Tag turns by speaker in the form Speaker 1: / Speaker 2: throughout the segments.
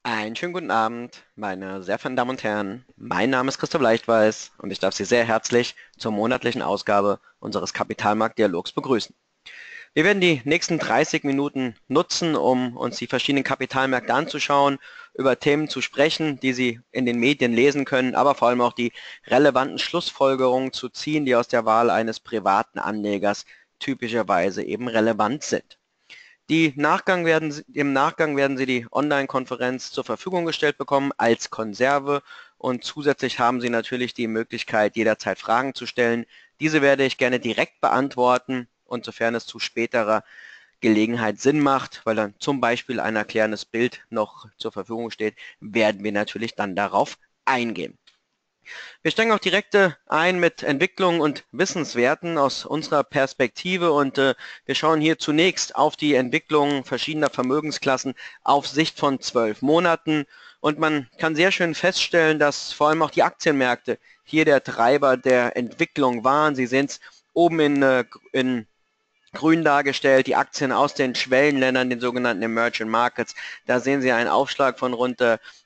Speaker 1: Einen schönen guten Abend, meine sehr verehrten Damen und Herren. Mein Name ist Christoph Leichtweiß und ich darf Sie sehr herzlich zur monatlichen Ausgabe unseres Kapitalmarktdialogs begrüßen. Wir werden die nächsten 30 Minuten nutzen, um uns die verschiedenen Kapitalmärkte anzuschauen, über Themen zu sprechen, die Sie in den Medien lesen können, aber vor allem auch die relevanten Schlussfolgerungen zu ziehen, die aus der Wahl eines privaten Anlegers typischerweise eben relevant sind. Im Nachgang werden Sie die Online-Konferenz zur Verfügung gestellt bekommen als Konserve und zusätzlich haben Sie natürlich die Möglichkeit, jederzeit Fragen zu stellen. Diese werde ich gerne direkt beantworten und sofern es zu späterer Gelegenheit Sinn macht, weil dann zum Beispiel ein erklärendes Bild noch zur Verfügung steht, werden wir natürlich dann darauf eingehen. Wir steigen auch direkt ein mit Entwicklungen und Wissenswerten aus unserer Perspektive und wir schauen hier zunächst auf die Entwicklung verschiedener Vermögensklassen auf Sicht von 12 Monaten und man kann sehr schön feststellen, dass vor allem auch die Aktienmärkte hier der Treiber der Entwicklung waren. Sie sehen es oben in grün dargestellt, die Aktien aus den Schwellenländern, den sogenannten Emerging Markets. Da sehen Sie einen Aufschlag von rund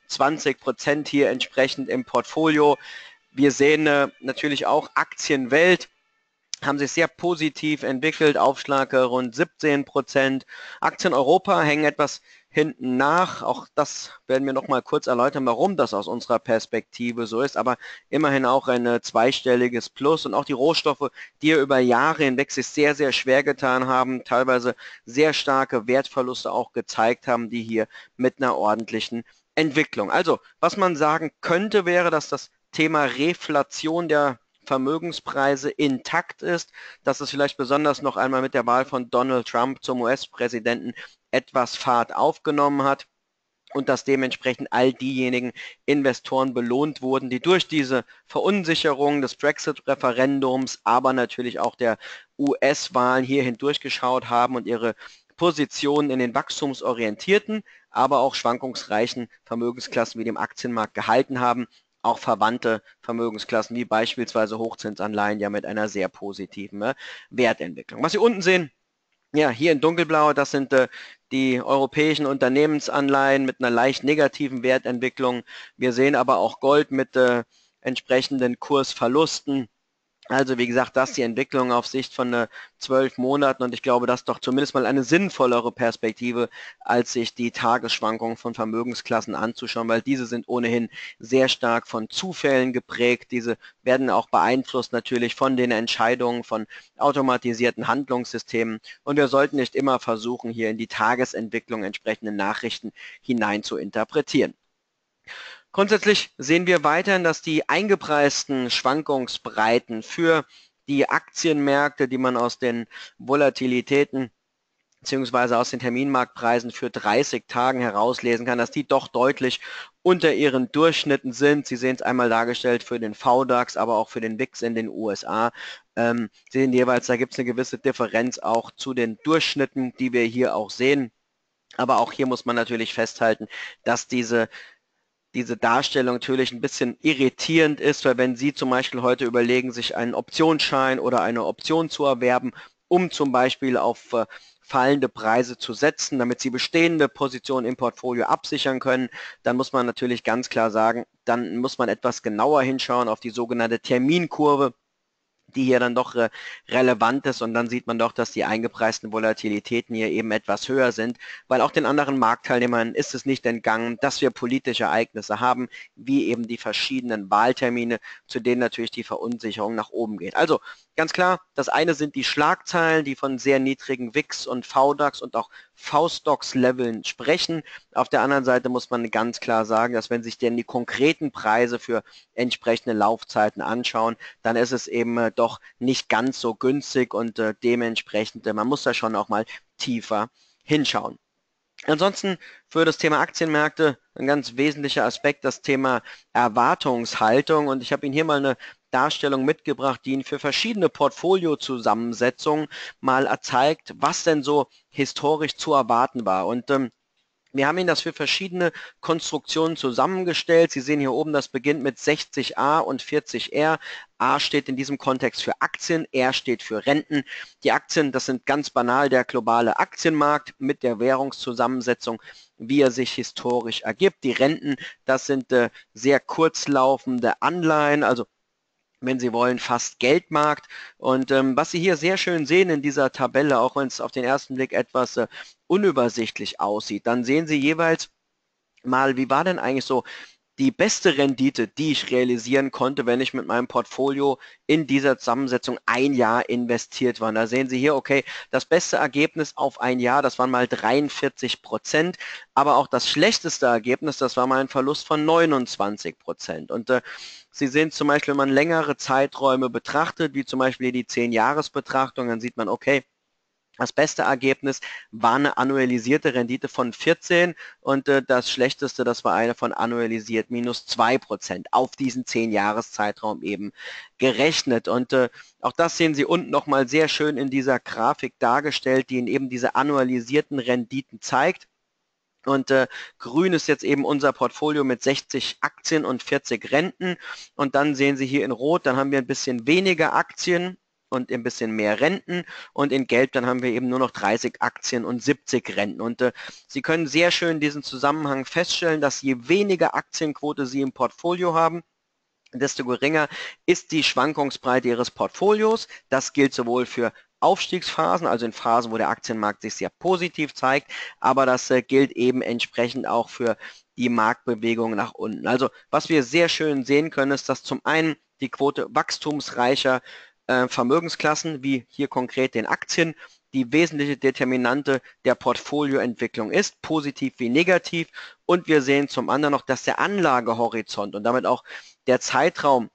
Speaker 1: 20% hier entsprechend im Portfolio. Wir sehen natürlich auch Aktienwelt haben sich sehr positiv entwickelt, Aufschlag rund 17%. Aktien Europa hängen etwas hinten nach. Auch das werden wir noch mal kurz erläutern, warum das aus unserer Perspektive so ist. Aber immerhin auch ein zweistelliges Plus. Und auch die Rohstoffe, die hier über Jahre hinweg sich sehr, sehr schwer getan haben, teilweise sehr starke Wertverluste auch gezeigt haben, die hier mit einer ordentlichen Entwicklung. Also, was man sagen könnte, wäre, dass das Thema Reflation der Vermögenspreise intakt ist, dass es vielleicht besonders noch einmal mit der Wahl von Donald Trump zum US-Präsidenten etwas Fahrt aufgenommen hat und dass dementsprechend all diejenigen Investoren belohnt wurden, die durch diese Verunsicherung des Brexit-Referendums, aber natürlich auch der US-Wahlen hier hindurchgeschaut haben und ihre Positionen in den wachstumsorientierten, aber auch schwankungsreichen Vermögensklassen wie dem Aktienmarkt gehalten haben, auch verwandte Vermögensklassen wie beispielsweise Hochzinsanleihen ja mit einer sehr positiven Wertentwicklung. Was Sie unten sehen, ja, hier in dunkelblau, das sind die europäischen Unternehmensanleihen mit einer leicht negativen Wertentwicklung. Wir sehen aber auch Gold mit entsprechenden Kursverlusten. Also wie gesagt, das ist die Entwicklung auf Sicht von 12 Monaten und ich glaube, das ist doch zumindest mal eine sinnvollere Perspektive, als sich die Tagesschwankungen von Vermögensklassen anzuschauen, weil diese sind ohnehin sehr stark von Zufällen geprägt. Diese werden auch beeinflusst natürlich von den Entscheidungen von automatisierten Handlungssystemen und wir sollten nicht immer versuchen, hier in die Tagesentwicklung entsprechende Nachrichten hinein zu interpretieren. Grundsätzlich sehen wir weiterhin, dass die eingepreisten Schwankungsbreiten für die Aktienmärkte, die man aus den Volatilitäten beziehungsweise aus den Terminmarktpreisen für 30 Tagen herauslesen kann, dass die doch deutlich unter ihren Durchschnitten sind. Sie sehen es einmal dargestellt für den VDAX, aber auch für den WIX in den USA. Sie sehen jeweils, da gibt es eine gewisse Differenz auch zu den Durchschnitten, die wir hier auch sehen. Aber auch hier muss man natürlich festhalten, dass diese Darstellung natürlich ein bisschen irritierend ist, weil wenn Sie zum Beispiel heute überlegen, sich einen Optionsschein oder eine Option zu erwerben, um zum Beispiel auf fallende Preise zu setzen, damit Sie bestehende Positionen im Portfolio absichern können, dann muss man natürlich ganz klar sagen, dann muss man etwas genauer hinschauen auf die sogenannte Terminkurve, die hier dann doch relevant ist und dann sieht man doch, dass die eingepreisten Volatilitäten hier eben etwas höher sind, weil auch den anderen Marktteilnehmern ist es nicht entgangen, dass wir politische Ereignisse haben, wie eben die verschiedenen Wahltermine, zu denen natürlich die Verunsicherung nach oben geht. Also ganz klar, das eine sind die Schlagzeilen, die von sehr niedrigen WIX und VDAX und auch V-Stocks-Leveln sprechen. Auf der anderen Seite muss man ganz klar sagen, dass wenn sich denn die konkreten Preise für entsprechende Laufzeiten anschauen, dann ist es eben doch nicht ganz so günstig und dementsprechend, man muss da schon auch mal tiefer hinschauen. Ansonsten für das Thema Aktienmärkte ein ganz wesentlicher Aspekt, das Thema Erwartungshaltung. Und ich habe Ihnen hier mal eine Darstellung mitgebracht, die Ihnen für verschiedene Portfoliozusammensetzungen mal zeigt, was denn so historisch zu erwarten war. Und Wir haben Ihnen das für verschiedene Konstruktionen zusammengestellt. Sie sehen hier oben, das beginnt mit 60a und 40R. A steht in diesem Kontext für Aktien, R steht für Renten. Die Aktien, das sind ganz banal der globale Aktienmarkt mit der Währungszusammensetzung, wie er sich historisch ergibt. Die Renten, das sind sehr kurzlaufende Anleihen, also wenn Sie wollen, fast Geldmarkt. Und was Sie hier sehr schön sehen in dieser Tabelle, auch wenn es auf den ersten Blick etwas unübersichtlich aussieht, dann sehen Sie jeweils mal, wie war denn eigentlich so die beste Rendite, die ich realisieren konnte, wenn ich mit meinem Portfolio in dieser Zusammensetzung ein Jahr investiert war. Und da sehen Sie hier, okay, das beste Ergebnis auf ein Jahr, das waren mal 43%, aber auch das schlechteste Ergebnis, das war mal ein Verlust von 29%. Und Sie sehen zum Beispiel, wenn man längere Zeiträume betrachtet, wie zum Beispiel die 10-Jahres-Betrachtung, dann sieht man, okay, das beste Ergebnis war eine annualisierte Rendite von 14 und das schlechteste, das war eine von annualisiert minus 2% auf diesen 10-Jahres-Zeitraum eben gerechnet. Und auch das sehen Sie unten nochmal sehr schön in dieser Grafik dargestellt, die Ihnen eben diese annualisierten Renditen zeigt. Und grün ist jetzt eben unser Portfolio mit 60 Aktien und 40 Renten. Und dann sehen Sie hier in Rot, dann haben wir ein bisschen weniger Aktien und ein bisschen mehr Renten. Und in Gelb, dann haben wir eben nur noch 30 Aktien und 70 Renten. Und Sie können sehr schön diesen Zusammenhang feststellen, dass je weniger Aktienquote Sie im Portfolio haben, desto geringer ist die Schwankungsbreite Ihres Portfolios. Das gilt sowohl für Aufstiegsphasen, also in Phasen, wo der Aktienmarkt sich sehr positiv zeigt, aber das gilt eben entsprechend auch für die Marktbewegung nach unten. Also was wir sehr schön sehen können, ist, dass zum einen die Quote wachstumsreicher Vermögensklassen, wie hier konkret den Aktien, die wesentliche Determinante der Portfolioentwicklung ist, positiv wie negativ. Und wir sehen zum anderen noch, dass der Anlagehorizont und damit auch der Zeitraum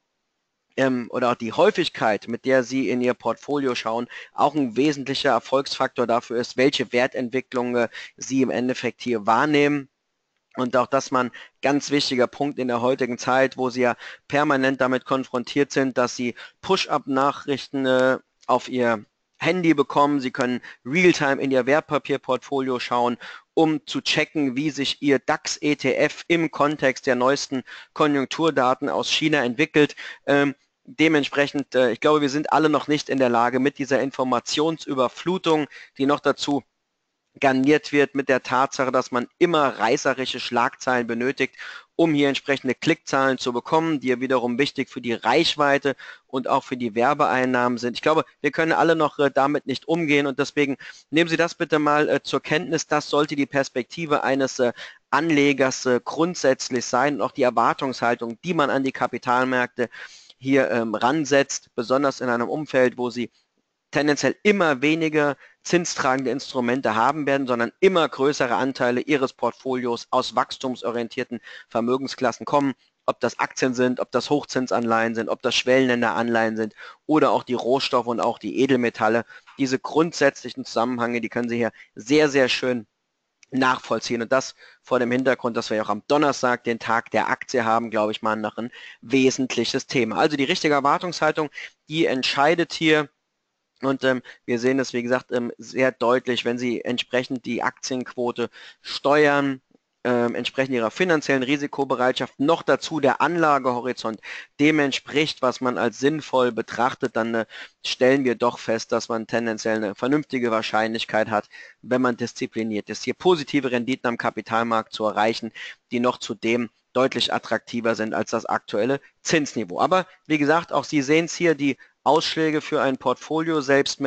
Speaker 1: oder auch die Häufigkeit, mit der Sie in Ihr Portfolio schauen, auch ein wesentlicher Erfolgsfaktor dafür ist, welche Wertentwicklung Sie im Endeffekt hier wahrnehmen. Und auch das mal ein ganz wichtiger Punkt in der heutigen Zeit, wo Sie ja permanent damit konfrontiert sind, dass Sie Push-up-Nachrichten auf Ihr Handy bekommen. Sie können Realtime in Ihr Wertpapierportfolio schauen, um zu checken, wie sich Ihr DAX-ETF im Kontext der neuesten Konjunkturdaten aus China entwickelt. Dementsprechend, ich glaube, wir sind alle noch nicht in der Lage, mit dieser Informationsüberflutung, die noch dazu garniert wird mit der Tatsache, dass man immer reißerische Schlagzeilen benötigt, um hier entsprechende Klickzahlen zu bekommen, die ja wiederum wichtig für die Reichweite und auch für die Werbeeinnahmen sind. Ich glaube, wir können alle noch damit nicht umgehen und deswegen nehmen Sie das bitte mal zur Kenntnis. Das sollte die Perspektive eines Anlegers grundsätzlich sein und auch die Erwartungshaltung, die man an die Kapitalmärkte hier ransetzt, besonders in einem Umfeld, wo Sie tendenziell immer weniger zinstragende Instrumente haben werden, sondern immer größere Anteile ihres Portfolios aus wachstumsorientierten Vermögensklassen kommen, ob das Aktien sind, ob das Hochzinsanleihen sind, ob das Schwellenländeranleihen sind oder auch die Rohstoffe und auch die Edelmetalle. Diese grundsätzlichen Zusammenhänge, die können Sie hier sehr, sehr schön nachvollziehen und das vor dem Hintergrund, dass wir ja auch am Donnerstag den Tag der Aktie haben, glaube ich mal, noch ein wesentliches Thema. Also die richtige Erwartungshaltung, die entscheidet hier. Und wir sehen es, wie gesagt, sehr deutlich, wenn Sie entsprechend die Aktienquote steuern, entsprechend Ihrer finanziellen Risikobereitschaft, noch dazu der Anlagehorizont dem entspricht, was man als sinnvoll betrachtet, dann stellen wir doch fest, dass man tendenziell eine vernünftige Wahrscheinlichkeit hat, wenn man diszipliniert ist, hier positive Renditen am Kapitalmarkt zu erreichen, die noch zudem deutlich attraktiver sind als das aktuelle Zinsniveau. Aber wie gesagt, auch Sie sehen es hier, die Ausschläge für ein Portfolio, selbst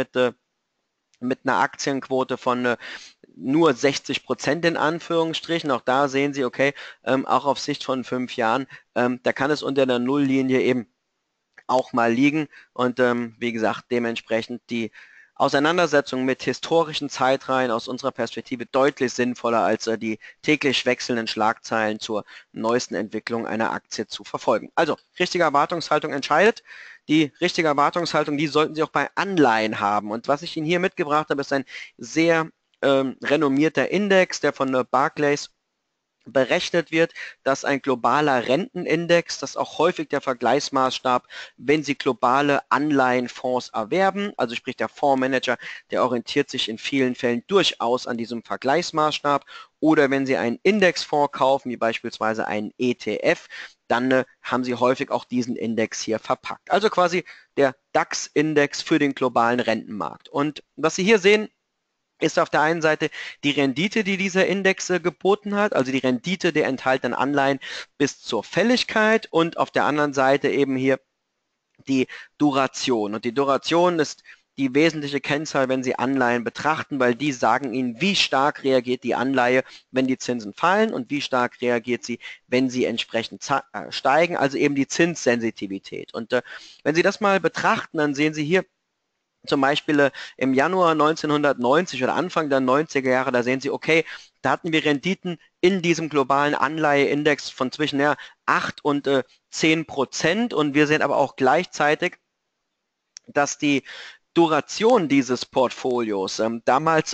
Speaker 1: mit einer Aktienquote von nur 60% in Anführungsstrichen. Auch da sehen Sie, okay, auch auf Sicht von 5 Jahren, da kann es unter der Nulllinie eben auch mal liegen. Und wie gesagt, dementsprechend die Auseinandersetzung mit historischen Zeitreihen aus unserer Perspektive deutlich sinnvoller, als die täglich wechselnden Schlagzeilen zur neuesten Entwicklung einer Aktie zu verfolgen. Also, richtige Erwartungshaltung entscheidet. Die richtige Erwartungshaltung, die sollten Sie auch bei Anleihen haben. Und was ich Ihnen hier mitgebracht habe, ist ein sehr renommierter Index, der von Barclays berechnet wird, dass ein globaler Rentenindex, das ist auch häufig der Vergleichsmaßstab, wenn Sie globale Anleihenfonds erwerben, also sprich der Fondsmanager, der orientiert sich in vielen Fällen durchaus an diesem Vergleichsmaßstab oder wenn Sie einen Indexfonds kaufen, wie beispielsweise einen ETF, dann haben Sie häufig auch diesen Index hier verpackt. Also quasi der DAX-Index für den globalen Rentenmarkt. Und was Sie hier sehen, ist auf der einen Seite die Rendite, die dieser Index geboten hat, also die Rendite der enthaltenen Anleihen bis zur Fälligkeit, und auf der anderen Seite eben hier die Duration. Und die Duration ist die wesentliche Kennzahl, wenn Sie Anleihen betrachten, weil die sagen Ihnen, wie stark reagiert die Anleihe, wenn die Zinsen fallen, und wie stark reagiert sie, wenn sie entsprechend steigen, also eben die Zinssensitivität. Und wenn Sie das mal betrachten, dann sehen Sie hier zum Beispiel im Januar 1990 oder Anfang der 90er Jahre, da sehen Sie, okay, da hatten wir Renditen in diesem globalen Anleiheindex von zwischen 8 und 10%, und wir sehen aber auch gleichzeitig, dass die Duration dieses Portfolios damals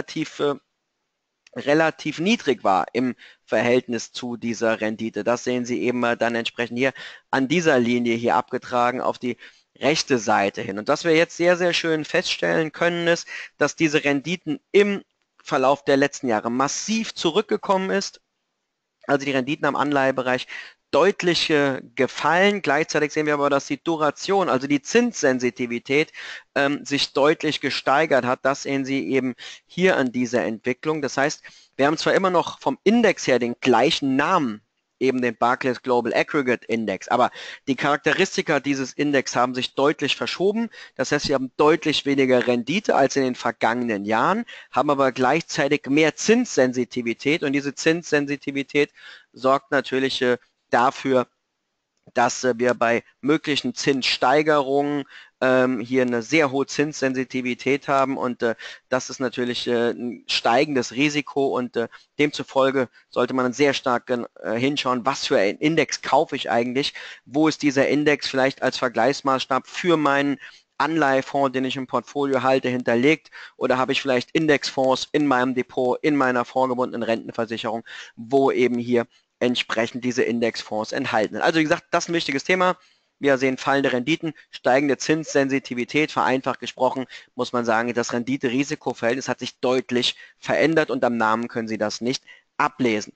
Speaker 1: relativ niedrig war im Verhältnis zu dieser Rendite. Das sehen Sie eben dann entsprechend hier an dieser Linie hier abgetragen auf die rechte Seite hin. Und was wir jetzt sehr, sehr schön feststellen können, ist, dass diese Renditen im Verlauf der letzten Jahre massiv zurückgekommen ist. Also die Renditen am Anleihebereich deutlich gefallen. Gleichzeitig sehen wir aber, dass die Duration, also die Zinssensitivität, sich deutlich gesteigert hat. Das sehen Sie eben hier an dieser Entwicklung. Das heißt, wir haben zwar immer noch vom Index her den gleichen Namen, eben den Barclays Global Aggregate Index, aber die Charakteristika dieses Index haben sich deutlich verschoben. Das heißt, wir haben deutlich weniger Rendite als in den vergangenen Jahren, haben aber gleichzeitig mehr Zinssensitivität, und diese Zinssensitivität sorgt natürlich dafür, dass wir bei möglichen Zinssteigerungen hier eine sehr hohe Zinssensitivität haben, und das ist natürlich ein steigendes Risiko, und demzufolge sollte man sehr stark hinschauen, was für einen Index kaufe ich eigentlich, wo ist dieser Index vielleicht als Vergleichsmaßstab für meinen Anleihefonds, den ich im Portfolio halte, hinterlegt, oder habe ich vielleicht Indexfonds in meinem Depot, in meiner vorgebundenen Rentenversicherung, wo eben hier entsprechend diese Indexfonds enthalten sind. Also wie gesagt, das ist ein wichtiges Thema. Wir sehen fallende Renditen, steigende Zinssensitivität. Vereinfacht gesprochen muss man sagen, das Rendite-Risiko-Verhältnis hat sich deutlich verändert, und am Namen können Sie das nicht ablesen.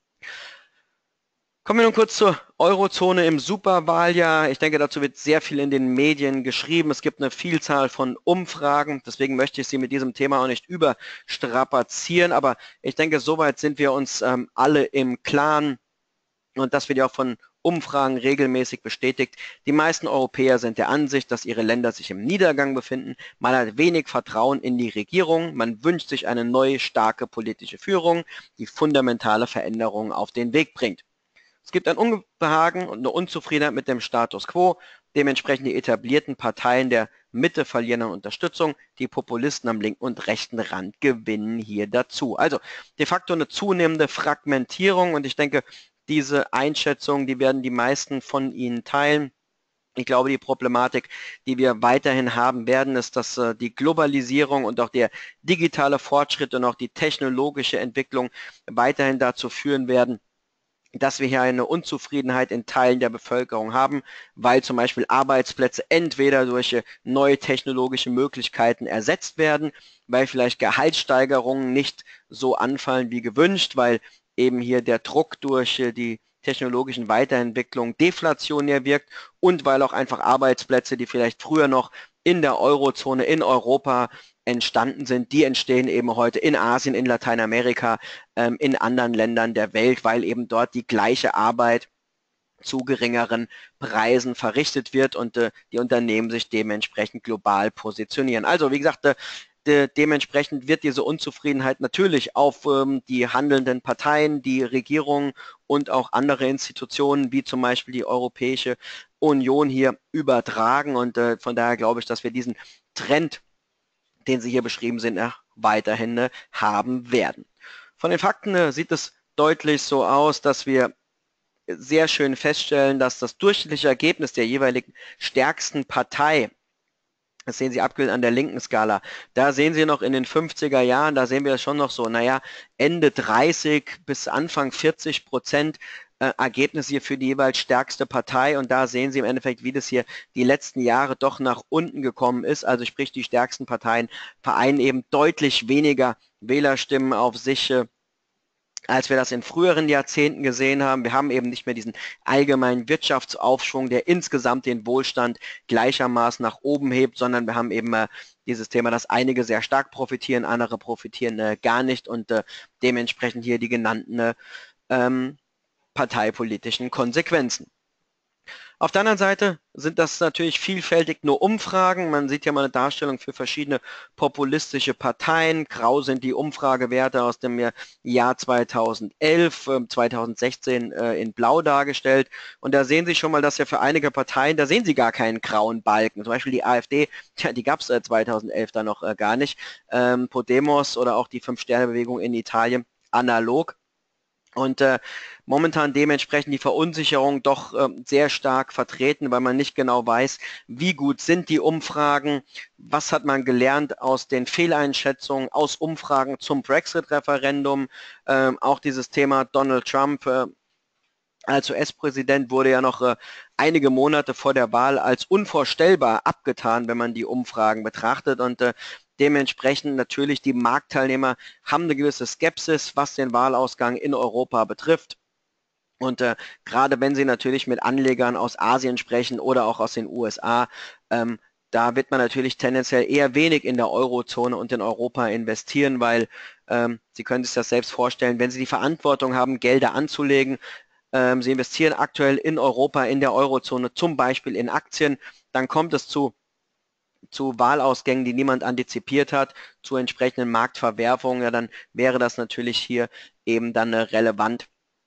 Speaker 1: Kommen wir nun kurz zur Eurozone im Superwahljahr. Ich denke, dazu wird sehr viel in den Medien geschrieben. Es gibt eine Vielzahl von Umfragen. Deswegen möchte ich Sie mit diesem Thema auch nicht überstrapazieren. Aber ich denke, soweit sind wir uns alle im Klaren. Und das wird ja auch von Umfragen regelmäßig bestätigt. Die meisten Europäer sind der Ansicht, dass ihre Länder sich im Niedergang befinden. Man hat wenig Vertrauen in die Regierung. Man wünscht sich eine neue, starke politische Führung, die fundamentale Veränderungen auf den Weg bringt. Es gibt ein Unbehagen und eine Unzufriedenheit mit dem Status quo. Dementsprechend die etablierten Parteien der Mitte verlieren an Unterstützung. Die Populisten am linken und rechten Rand gewinnen hier dazu. Also de facto eine zunehmende Fragmentierung, und ich denke, diese Einschätzung, die werden die meisten von Ihnen teilen. Ich glaube, die Problematik, die wir weiterhin haben werden, ist, dass die Globalisierung und auch der digitale Fortschritt und auch die technologische Entwicklung weiterhin dazu führen werden, dass wir hier eine Unzufriedenheit in Teilen der Bevölkerung haben, weil zum Beispiel Arbeitsplätze entweder durch neue technologische Möglichkeiten ersetzt werden, weil vielleicht Gehaltssteigerungen nicht so anfallen wie gewünscht, weil eben hier der Druck durch die technologischen Weiterentwicklungen deflationär wirkt, und weil auch einfach Arbeitsplätze, die vielleicht früher noch in der Eurozone, in Europa entstanden sind, die entstehen eben heute in Asien, in Lateinamerika, in anderen Ländern der Welt, weil eben dort die gleiche Arbeit zu geringeren Preisen verrichtet wird, und die Unternehmen sich dementsprechend global positionieren. Also wie gesagt, dementsprechend wird diese Unzufriedenheit natürlich auf die handelnden Parteien, die Regierungen und auch andere Institutionen, wie zum Beispiel die Europäische Union, hier übertragen, und von daher glaube ich, dass wir diesen Trend, den Sie hier beschrieben sind, weiterhin haben werden. Von den Fakten sieht es deutlich so aus, dass wir sehr schön feststellen, dass das durchschnittliche Ergebnis der jeweiligen stärksten Partei, das sehen Sie abgebildet an der linken Skala, da sehen Sie noch in den 50er Jahren, da sehen wir schon noch so, naja, Ende 30 bis Anfang 40% Ergebnisse hier für die jeweils stärkste Partei, und da sehen Sie im Endeffekt, wie das hier die letzten Jahre doch nach unten gekommen ist. Also sprich, die stärksten Parteien vereinen eben deutlich weniger Wählerstimmen auf sich als wir das in früheren Jahrzehnten gesehen haben. Wir haben eben nicht mehr diesen allgemeinen Wirtschaftsaufschwung, der insgesamt den Wohlstand gleichermaßen nach oben hebt, sondern wir haben eben dieses Thema, dass einige sehr stark profitieren, andere profitieren gar nicht und dementsprechend hier die genannten parteipolitischen Konsequenzen. Auf der anderen Seite sind das natürlich vielfältig nur Umfragen. Man sieht ja mal eine Darstellung für verschiedene populistische Parteien. Grau sind die Umfragewerte aus dem Jahr 2011, 2016 in Blau dargestellt. Und da sehen Sie schon mal, dass ja für einige Parteien, da sehen Sie gar keinen grauen Balken. Zum Beispiel die AfD, ja, die gab es 2011 da noch gar nicht. Podemos oder auch die Fünf-Sterne-Bewegung in Italien analog. Und momentan dementsprechend die Verunsicherung doch sehr stark vertreten, weil man nicht genau weiß, wie gut sind die Umfragen, was hat man gelernt aus den Fehleinschätzungen, aus Umfragen zum Brexit-Referendum, auch dieses Thema Donald Trump als US-Präsident wurde ja noch einige Monate vor der Wahl als unvorstellbar abgetan, wenn man die Umfragen betrachtet und dementsprechend natürlich die Marktteilnehmer haben eine gewisse Skepsis, was den Wahlausgang in Europa betrifft. Und gerade wenn Sie natürlich mit Anlegern aus Asien sprechen oder auch aus den USA, da wird man natürlich tendenziell eher wenig in der Eurozone und in Europa investieren, weil Sie können sich das selbst vorstellen, wenn Sie die Verantwortung haben, Gelder anzulegen, Sie investieren aktuell in Europa, in der Eurozone, zum Beispiel in Aktien, dann kommt es zu Wahlausgängen, die niemand antizipiert hat, zu entsprechenden Marktverwerfungen, ja, dann wäre das natürlich hier eben dann relevant,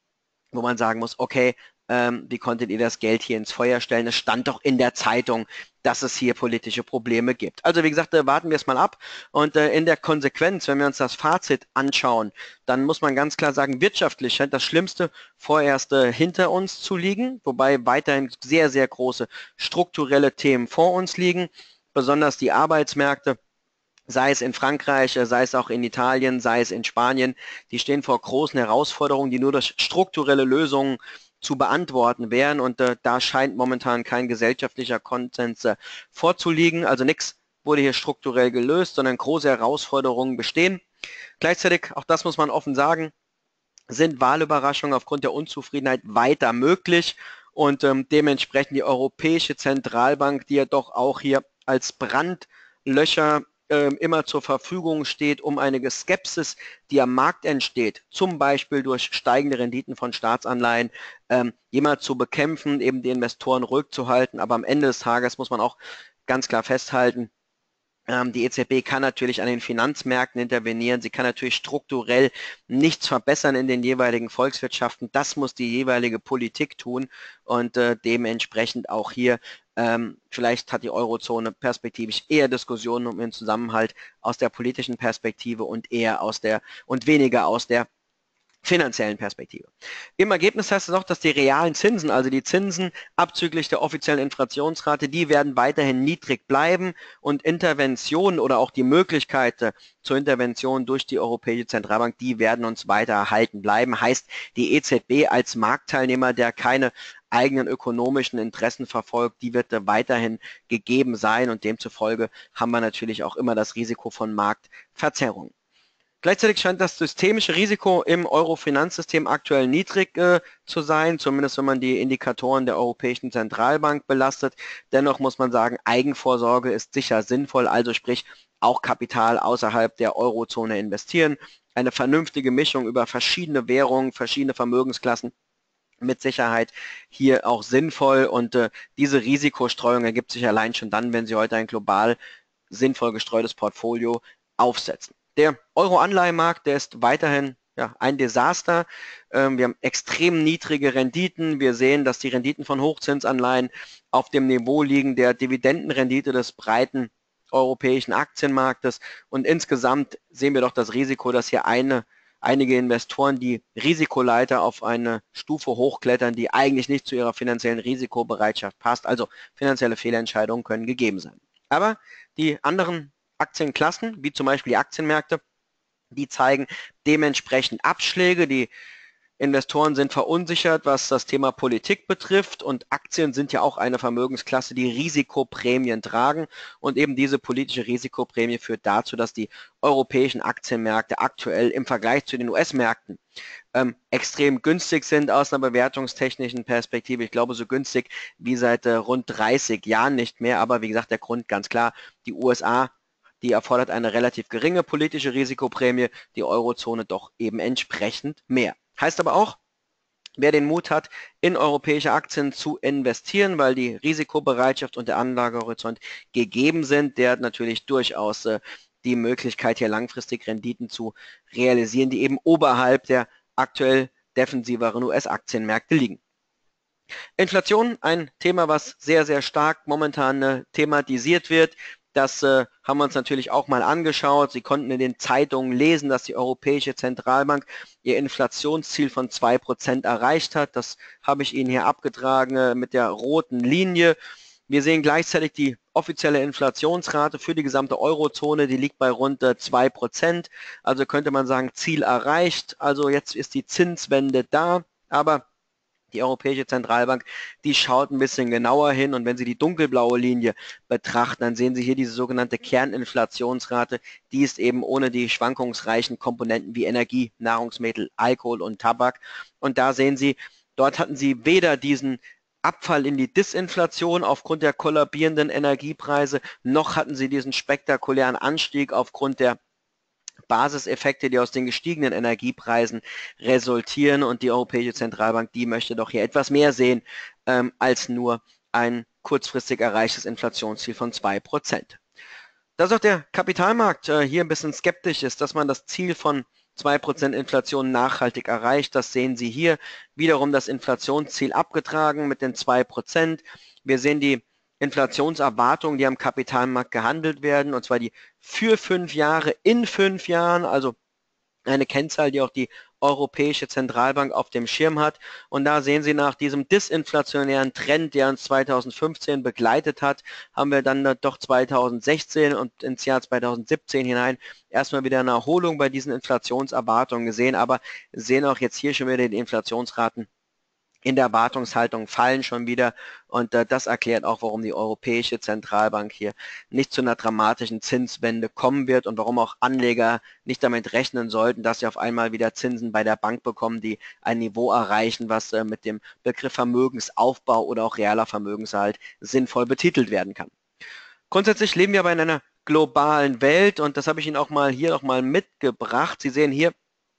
Speaker 1: wo man sagen muss, okay, wie konntet ihr das Geld hier ins Feuer stellen? Es stand doch in der Zeitung, dass es hier politische Probleme gibt. Also wie gesagt, warten wir es mal ab und in der Konsequenz, wenn wir uns das Fazit anschauen, dann muss man ganz klar sagen, wirtschaftlich scheint das Schlimmste vorerst hinter uns zu liegen, wobei weiterhin sehr, sehr große strukturelle Themen vor uns liegen, besonders die Arbeitsmärkte, sei es in Frankreich, sei es auch in Italien, sei es in Spanien, die stehen vor großen Herausforderungen, die nur durch strukturelle Lösungen zu beantworten wären und da scheint momentan kein gesellschaftlicher Konsens vorzuliegen. Also nichts wurde hier strukturell gelöst, sondern große Herausforderungen bestehen. Gleichzeitig, auch das muss man offen sagen, sind Wahlüberraschungen aufgrund der Unzufriedenheit weiter möglich und dementsprechend die Europäische Zentralbank, die ja doch auch hier als Brandlöcher immer zur Verfügung steht, um eine Skepsis, die am Markt entsteht, zum Beispiel durch steigende Renditen von Staatsanleihen, jemand zu bekämpfen, eben die Investoren ruhig zu halten. Aber am Ende des Tages muss man auch ganz klar festhalten, die EZB kann natürlich an den Finanzmärkten intervenieren, sie kann natürlich strukturell nichts verbessern in den jeweiligen Volkswirtschaften, das muss die jeweilige Politik tun und dementsprechend auch hier, vielleicht hat die Eurozone perspektivisch eher Diskussionen um den Zusammenhalt aus der politischen Perspektive und eher und weniger aus der finanziellen Perspektive. Im Ergebnis heißt es auch, dass die realen Zinsen, also die Zinsen abzüglich der offiziellen Inflationsrate, die werden weiterhin niedrig bleiben und Interventionen oder auch die Möglichkeit zur Intervention durch die Europäische Zentralbank, die werden uns weiter erhalten bleiben. Heißt, die EZB als Marktteilnehmer, der keine eigenen ökonomischen Interessen verfolgt, die wird weiterhin gegeben sein und demzufolge haben wir natürlich auch immer das Risiko von Marktverzerrungen. Gleichzeitig scheint das systemische Risiko im Euro-Finanzsystem aktuell niedrig zu sein, zumindest wenn man die Indikatoren der Europäischen Zentralbank belastet. Dennoch muss man sagen, Eigenvorsorge ist sicher sinnvoll, also sprich auch Kapital außerhalb der Eurozone investieren. Eine vernünftige Mischung über verschiedene Währungen, verschiedene Vermögensklassen mit Sicherheit hier auch sinnvoll und diese Risikostreuung ergibt sich allein schon dann, wenn Sie heute ein global sinnvoll gestreutes Portfolio aufsetzen. Der Euro-Anleihenmarkt, der ist weiterhin ein Desaster. Wir haben extrem niedrige Renditen. Wir sehen, dass die Renditen von Hochzinsanleihen auf dem Niveau liegen der Dividendenrendite des breiten europäischen Aktienmarktes. Und insgesamt sehen wir doch das Risiko, dass hier einige Investoren die Risikoleiter auf eine Stufe hochklettern, die eigentlich nicht zu ihrer finanziellen Risikobereitschaft passt. Also finanzielle Fehlentscheidungen können gegeben sein. Aber die anderen Aktienklassen, wie zum Beispiel die Aktienmärkte, die zeigen dementsprechend Abschläge. Die Investoren sind verunsichert, was das Thema Politik betrifft, und Aktien sind ja auch eine Vermögensklasse, die Risikoprämien tragen, und eben diese politische Risikoprämie führt dazu, dass die europäischen Aktienmärkte aktuell im Vergleich zu den US-Märkten extrem günstig sind aus einer bewertungstechnischen Perspektive. Ich glaube, so günstig wie seit rund 30 Jahren nicht mehr, aber wie gesagt, der Grund ganz klar, die USA, die erfordert eine relativ geringe politische Risikoprämie, die Eurozone doch eben entsprechend mehr. Heißt aber auch, wer den Mut hat, in europäische Aktien zu investieren, weil die Risikobereitschaft und der Anlagehorizont gegeben sind, der hat natürlich durchaus die Möglichkeit, hier langfristig Renditen zu realisieren, die eben oberhalb der aktuell defensiveren US-Aktienmärkte liegen. Inflation, ein Thema, was sehr, sehr stark momentan thematisiert wird. Das haben wir uns natürlich auch mal angeschaut. Sie konnten in den Zeitungen lesen, dass die Europäische Zentralbank ihr Inflationsziel von 2% erreicht hat. Das habe ich Ihnen hier abgetragen mit der roten Linie. Wir sehen gleichzeitig die offizielle Inflationsrate für die gesamte Eurozone, die liegt bei rund 2%. Also könnte man sagen, Ziel erreicht. Also jetzt ist die Zinswende da, aber die Europäische Zentralbank, die schaut ein bisschen genauer hin, und wenn Sie die dunkelblaue Linie betrachten, dann sehen Sie hier diese sogenannte Kerninflationsrate. Die ist eben ohne die schwankungsreichen Komponenten wie Energie, Nahrungsmittel, Alkohol und Tabak. Und da sehen Sie, dort hatten Sie weder diesen Abfall in die Disinflation aufgrund der kollabierenden Energiepreise, noch hatten Sie diesen spektakulären Anstieg aufgrund der Basiseffekte, die aus den gestiegenen Energiepreisen resultieren, und die Europäische Zentralbank, die möchte doch hier etwas mehr sehen als nur ein kurzfristig erreichtes Inflationsziel von 2%. Dass auch der Kapitalmarkt hier ein bisschen skeptisch ist, dass man das Ziel von 2% Inflation nachhaltig erreicht, das sehen Sie hier. Wiederum das Inflationsziel abgetragen mit den 2%. Wir sehen die Inflationserwartungen, die am Kapitalmarkt gehandelt werden, und zwar die für 5 Jahre in 5 Jahren, also eine Kennzahl, die auch die Europäische Zentralbank auf dem Schirm hat. Und da sehen Sie, nach diesem disinflationären Trend, der uns 2015 begleitet hat, haben wir dann doch 2016 und ins Jahr 2017 hinein erstmal wieder eine Erholung bei diesen Inflationserwartungen gesehen, aber sehen auch jetzt hier schon wieder die Inflationsraten in der Erwartungshaltung fallen schon wieder, und das erklärt auch, warum die Europäische Zentralbank hier nicht zu einer dramatischen Zinswende kommen wird und warum auch Anleger nicht damit rechnen sollten, dass sie auf einmal wieder Zinsen bei der Bank bekommen, die ein Niveau erreichen, was mit dem Begriff Vermögensaufbau oder auch realer Vermögenserhalt sinnvoll betitelt werden kann. Grundsätzlich leben wir aber in einer globalen Welt, und das habe ich Ihnen auch mal hier noch mal mitgebracht. Sie sehen hier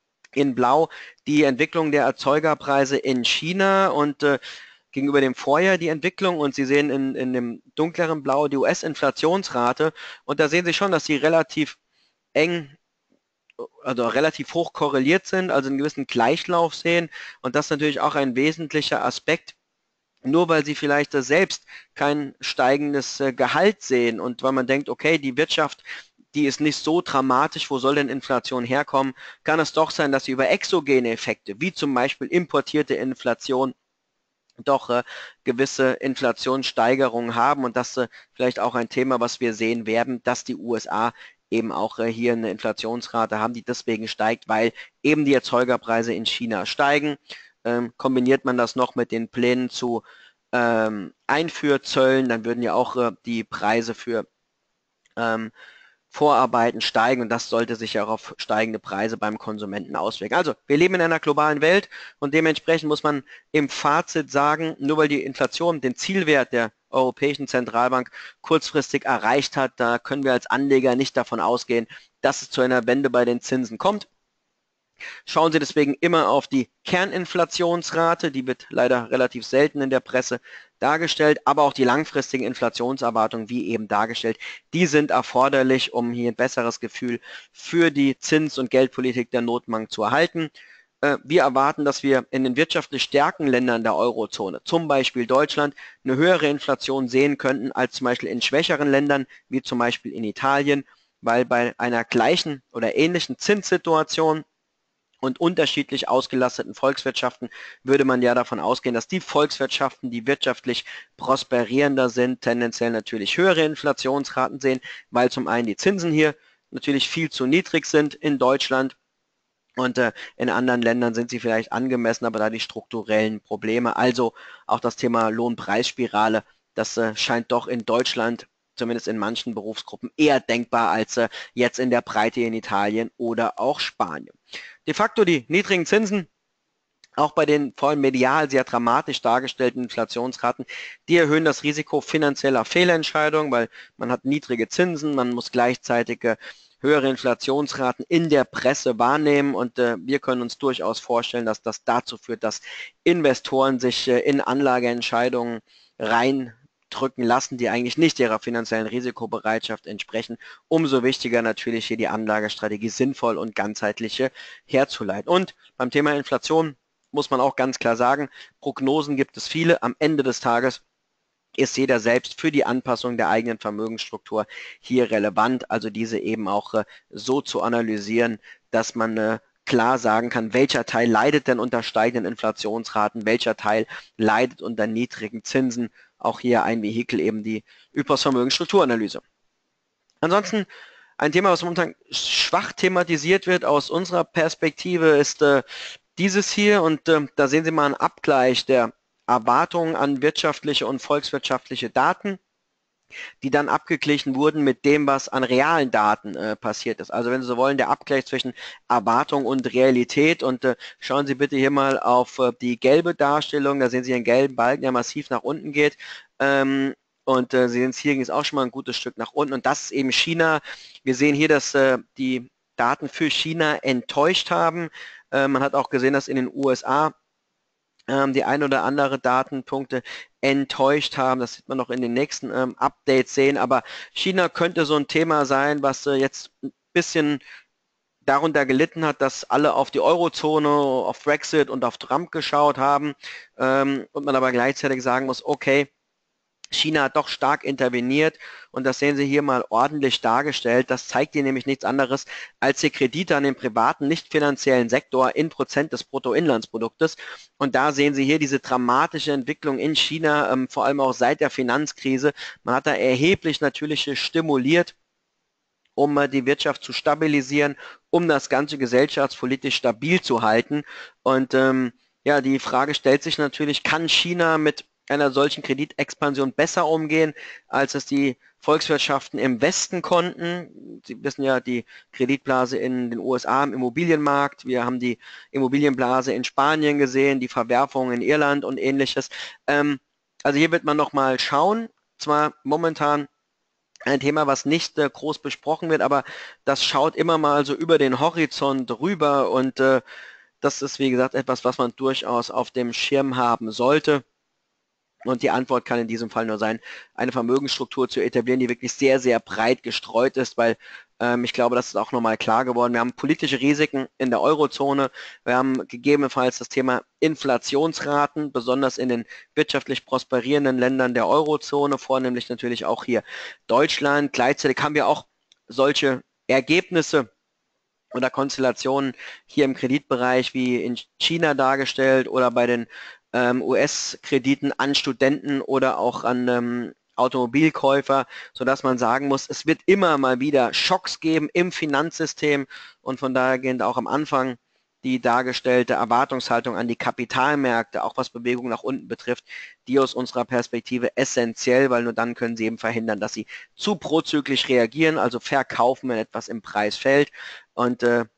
Speaker 1: in Blau die Entwicklung der Erzeugerpreise in China und gegenüber dem Vorjahr die Entwicklung, und Sie sehen in dem dunkleren Blau die US-Inflationsrate, und da sehen Sie schon, dass sie relativ eng, also relativ hoch korreliert sind, also einen gewissen Gleichlauf sehen, und das ist natürlich auch ein wesentlicher Aspekt. Nur weil Sie vielleicht selbst kein steigendes Gehalt sehen und weil man denkt, okay, die Wirtschaft, die ist nicht so dramatisch, wo soll denn Inflation herkommen, kann es doch sein, dass Sie über exogene Effekte, wie zum Beispiel importierte Inflation, doch gewisse Inflationssteigerungen haben, und das vielleicht auch ein Thema, was wir sehen werden, dass die USA eben auch hier eine Inflationsrate haben, die deswegen steigt, weil eben die Erzeugerpreise in China steigen. Kombiniert man das noch mit den Plänen zu Einfuhrzöllen, dann würden ja auch die Preise für Vorarbeiten steigen, und das sollte sich ja auch auf steigende Preise beim Konsumenten auswirken. Also, wir leben in einer globalen Welt, und dementsprechend muss man im Fazit sagen, nur weil die Inflation den Zielwert der Europäischen Zentralbank kurzfristig erreicht hat, da können wir als Anleger nicht davon ausgehen, dass es zu einer Wende bei den Zinsen kommt. Schauen Sie deswegen immer auf die Kerninflationsrate, die wird leider relativ selten in der Presse dargestellt, aber auch die langfristigen Inflationserwartungen, wie eben dargestellt, die sind erforderlich, um hier ein besseres Gefühl für die Zins- und Geldpolitik der Notenbank zu erhalten. Wir erwarten, dass wir in den wirtschaftlich stärken Ländern der Eurozone, zum Beispiel Deutschland, eine höhere Inflation sehen könnten als zum Beispiel in schwächeren Ländern, wie zum Beispiel in Italien, weil bei einer gleichen oder ähnlichen Zinssituation und unterschiedlich ausgelasteten Volkswirtschaften würde man ja davon ausgehen, dass die Volkswirtschaften, die wirtschaftlich prosperierender sind, tendenziell natürlich höhere Inflationsraten sehen, weil zum einen die Zinsen hier natürlich viel zu niedrig sind in Deutschland, Und in anderen Ländern sind sie vielleicht angemessen, aber da die strukturellen Probleme, also auch das Thema Lohnpreisspirale, das scheint doch in Deutschland, zumindest in manchen Berufsgruppen, eher denkbar als jetzt in der Breite in Italien oder auch Spanien. De facto die niedrigen Zinsen, auch bei den vor allem medial sehr dramatisch dargestellten Inflationsraten, die erhöhen das Risiko finanzieller Fehlentscheidungen, weil man hat niedrige Zinsen, man muss gleichzeitig höhere Inflationsraten in der Presse wahrnehmen und wir können uns durchaus vorstellen, dass das dazu führt, dass Investoren sich in Anlageentscheidungen reindrücken lassen, die eigentlich nicht ihrer finanziellen Risikobereitschaft entsprechen. Umso wichtiger natürlich hier die Anlagestrategie sinnvoll und ganzheitlich herzuleiten. Und beim Thema Inflation muss man auch ganz klar sagen, Prognosen gibt es viele. Am Ende des Tages ist jeder selbst für die Anpassung der eigenen Vermögensstruktur hier relevant, also diese eben auch so zu analysieren, dass man klar sagen kann, welcher Teil leidet denn unter steigenden Inflationsraten, welcher Teil leidet unter niedrigen Zinsen. Auch hier ein Vehikel eben die Ypres Vermögensstrukturanalyse. Ansonsten ein Thema, was momentan schwach thematisiert wird aus unserer Perspektive, ist dieses hier und da sehen Sie mal einen Abgleich der Erwartungen an wirtschaftliche und volkswirtschaftliche Daten, die dann abgeglichen wurden mit dem, was an realen Daten passiert ist. Also wenn Sie so wollen, der Abgleich zwischen Erwartung und Realität und schauen Sie bitte hier mal auf die gelbe Darstellung, da sehen Sie einen gelben Balken, der massiv nach unten geht. Und Sie sehen es, hier ging es auch schon mal ein gutes Stück nach unten und das ist eben China. Wir sehen hier, dass die Daten für China enttäuscht haben. Man hat auch gesehen, dass in den USA die ein oder andere Datenpunkte enttäuscht haben. Das sieht man noch in den nächsten Updates sehen. Aber China könnte so ein Thema sein, was jetzt ein bisschen darunter gelitten hat, dass alle auf die Eurozone, auf Brexit und auf Trump geschaut haben und man aber gleichzeitig sagen muss, okay, China hat doch stark interveniert und das sehen Sie hier mal ordentlich dargestellt. Das zeigt Ihnen nämlich nichts anderes als die Kredite an den privaten, nicht finanziellen Sektor in Prozent des Bruttoinlandsproduktes. Und da sehen Sie hier diese dramatische Entwicklung in China, vor allem auch seit der Finanzkrise. Man hat da erheblich natürlich stimuliert, um die Wirtschaft zu stabilisieren, um das Ganze gesellschaftspolitisch stabil zu halten. Und ja, die Frage stellt sich natürlich, kann China mit einer solchen Kreditexpansion besser umgehen, als es die Volkswirtschaften im Westen konnten? Sie wissen ja, die Kreditblase in den USA im Immobilienmarkt, wir haben die Immobilienblase in Spanien gesehen, die Verwerfungen in Irland und ähnliches. Also hier wird man nochmal schauen, zwar momentan ein Thema, was nicht groß besprochen wird, aber das schaut immer mal so über den Horizont rüber und das ist, wie gesagt, etwas, was man durchaus auf dem Schirm haben sollte. Und die Antwort kann in diesem Fall nur sein, eine Vermögensstruktur zu etablieren, die wirklich sehr, sehr breit gestreut ist, weil ich glaube, das ist auch nochmal klar geworden. Wir haben politische Risiken in der Eurozone. Wir haben gegebenenfalls das Thema Inflationsraten, besonders in den wirtschaftlich prosperierenden Ländern der Eurozone, vornehmlich natürlich auch hier Deutschland. Gleichzeitig haben wir auch solche Ergebnisse oder Konstellationen hier im Kreditbereich wie in China dargestellt oder bei den US-Krediten an Studenten oder auch an Automobilkäufer, sodass man sagen muss, es wird immer mal wieder Schocks geben im Finanzsystem und von daher gehend auch am Anfang die dargestellte Erwartungshaltung an die Kapitalmärkte, auch was Bewegung nach unten betrifft, die aus unserer Perspektive essentiell, weil nur dann können sie eben verhindern, dass sie zu prozyklisch reagieren, also verkaufen, wenn etwas im Preis fällt. Und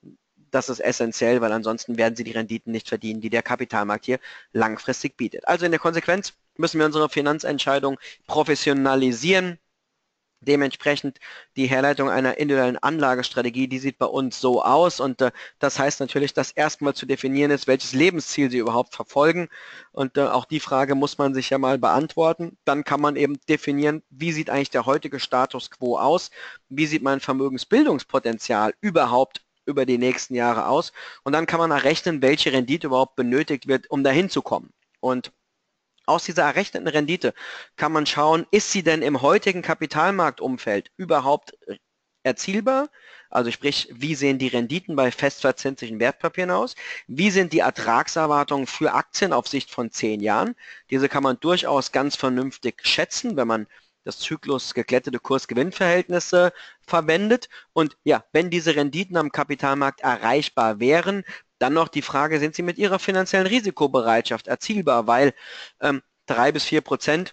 Speaker 1: das ist essentiell, weil ansonsten werden sie die Renditen nicht verdienen, die der Kapitalmarkt hier langfristig bietet. Also in der Konsequenz müssen wir unsere Finanzentscheidung professionalisieren. Dementsprechend die Herleitung einer individuellen Anlagestrategie, die sieht bei uns so aus und das heißt natürlich, dass erstmal zu definieren ist, welches Lebensziel Sie überhaupt verfolgen und auch die Frage muss man sich ja mal beantworten. Dann kann man eben definieren, wie sieht eigentlich der heutige Status quo aus, wie sieht mein Vermögensbildungspotenzial überhaupt über die nächsten Jahre aus und dann kann man errechnen, welche Rendite überhaupt benötigt wird, um dahin zu kommen. Und aus dieser errechneten Rendite kann man schauen, ist sie denn im heutigen Kapitalmarktumfeld überhaupt erzielbar? Also sprich, wie sehen die Renditen bei festverzinslichen Wertpapieren aus? Wie sind die Ertragserwartungen für Aktien auf Sicht von 10 Jahren? Diese kann man durchaus ganz vernünftig schätzen, wenn man das Zyklus geglättete Kurs-Gewinn-Verhältnisse verwendet. Und ja, wenn diese Renditen am Kapitalmarkt erreichbar wären, dann noch die Frage, sind sie mit ihrer finanziellen Risikobereitschaft erzielbar, weil 3 bis 4%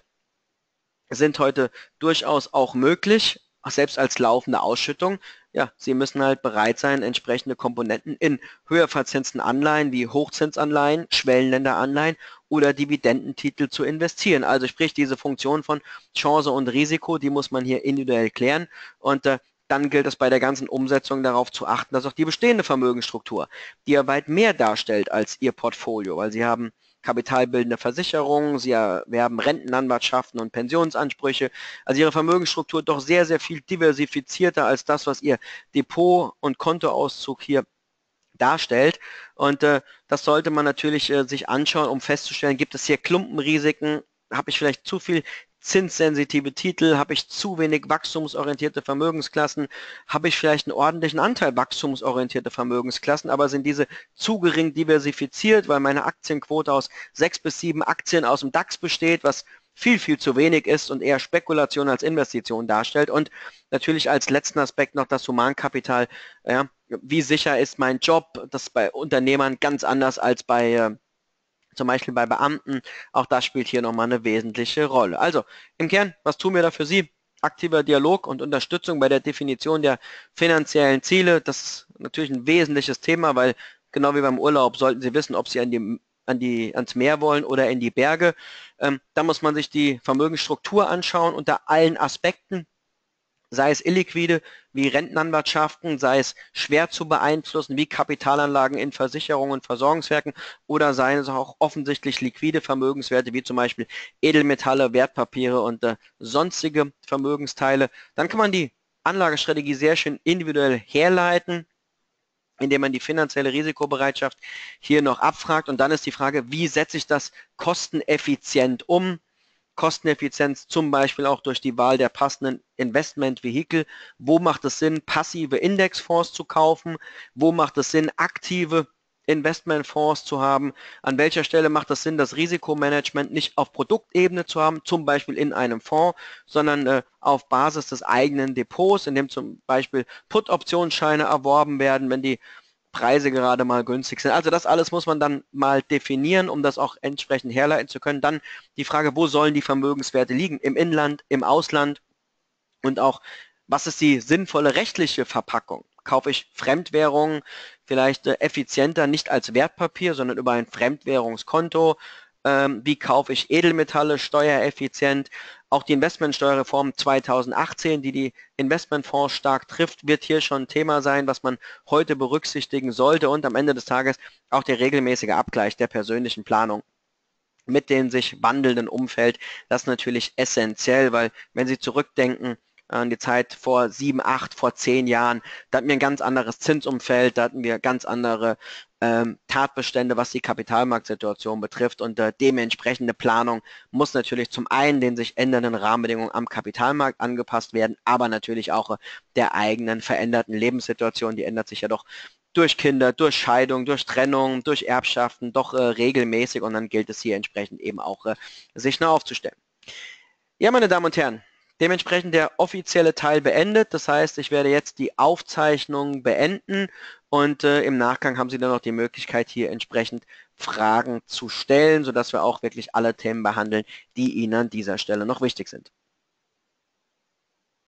Speaker 1: sind heute durchaus auch möglich, selbst als laufende Ausschüttung. Ja, Sie müssen halt bereit sein, entsprechende Komponenten in höher verzinsten Anleihen wie Hochzinsanleihen, Schwellenländeranleihen oder Dividendentitel zu investieren. Also sprich, diese Funktion von Chance und Risiko, die muss man hier individuell klären und dann gilt es bei der ganzen Umsetzung darauf zu achten, dass auch die bestehende Vermögensstruktur, die ja weit mehr darstellt als Ihr Portfolio, weil Sie haben kapitalbildende Versicherungen, sie erwerben Rentenanwartschaften und Pensionsansprüche. Also ihre Vermögensstruktur doch sehr, sehr viel diversifizierter als das, was ihr Depot- und Kontoauszug hier darstellt. Und das sollte man natürlich sich anschauen, um festzustellen, gibt es hier Klumpenrisiken, habe ich vielleicht zu viel zinssensitive Titel, habe ich zu wenig wachstumsorientierte Vermögensklassen, habe ich vielleicht einen ordentlichen Anteil wachstumsorientierte Vermögensklassen, aber sind diese zu gering diversifiziert, weil meine Aktienquote aus 6 bis 7 Aktien aus dem DAX besteht, was viel, viel zu wenig ist und eher Spekulation als Investition darstellt. Und natürlich als letzten Aspekt noch das Humankapital. Ja, wie sicher ist mein Job? Das ist bei Unternehmern ganz anders als bei zum Beispiel bei Beamten. Auch das spielt hier nochmal eine wesentliche Rolle. Also im Kern, was tun wir da für Sie? Aktiver Dialog und Unterstützung bei der Definition der finanziellen Ziele. Das ist natürlich ein wesentliches Thema, weil genau wie beim Urlaub sollten Sie wissen, ob Sie ans Meer wollen oder in die Berge. Da muss man sich die Vermögensstruktur anschauen unter allen Aspekten, sei es illiquide wie Rentenanwartschaften, sei es schwer zu beeinflussen wie Kapitalanlagen in Versicherungen und Versorgungswerken oder seien es auch offensichtlich liquide Vermögenswerte wie zum Beispiel Edelmetalle, Wertpapiere und sonstige Vermögensteile. Dann kann man die Anlagestrategie sehr schön individuell herleiten, indem man die finanzielle Risikobereitschaft hier noch abfragt. Und dann ist die Frage, wie setze ich das kosteneffizient um? Kosteneffizienz zum Beispiel auch durch die Wahl der passenden Investmentvehikel. Wo macht es Sinn, passive Indexfonds zu kaufen? Wo macht es Sinn, aktive Investmentfonds zu haben? An welcher Stelle macht es Sinn, das Risikomanagement nicht auf Produktebene zu haben, zum Beispiel in einem Fonds, sondern auf Basis des eigenen Depots, in dem zum Beispiel Put-Optionsscheine erworben werden, wenn die Preise gerade mal günstig sind. Also das alles muss man dann mal definieren, um das auch entsprechend herleiten zu können. Dann die Frage, wo sollen die Vermögenswerte liegen? Im Inland, im Ausland und auch, was ist die sinnvolle rechtliche Verpackung? Kaufe ich Fremdwährungen vielleicht effizienter, nicht als Wertpapier, sondern über ein Fremdwährungskonto? Wie kaufe ich Edelmetalle steuereffizient? Auch die Investmentsteuerreform 2018, die Investmentfonds stark trifft, wird hier schon ein Thema sein, was man heute berücksichtigen sollte und am Ende des Tages auch der regelmäßige Abgleich der persönlichen Planung mit dem sich wandelnden Umfeld. Das ist natürlich essentiell, weil wenn Sie zurückdenken an die Zeit vor 7, 8, vor 10 Jahren, da hatten wir ein ganz anderes Zinsumfeld, da hatten wir ganz andere Tatbestände, was die Kapitalmarktsituation betrifft und dementsprechende Planung muss natürlich zum einen den sich ändernden Rahmenbedingungen am Kapitalmarkt angepasst werden, aber natürlich auch der eigenen veränderten Lebenssituation, die ändert sich ja doch durch Kinder, durch Scheidung, durch Trennung, durch Erbschaften doch regelmäßig und dann gilt es hier entsprechend eben auch sich neu aufzustellen. Ja, meine Damen und Herren, dementsprechend der offizielle Teil beendet. Das heißt, ich werde jetzt die Aufzeichnung beenden und im Nachgang haben Sie dann noch die Möglichkeit, hier entsprechend Fragen zu stellen, sodass wir auch wirklich alle Themen behandeln, die Ihnen an dieser Stelle noch wichtig sind.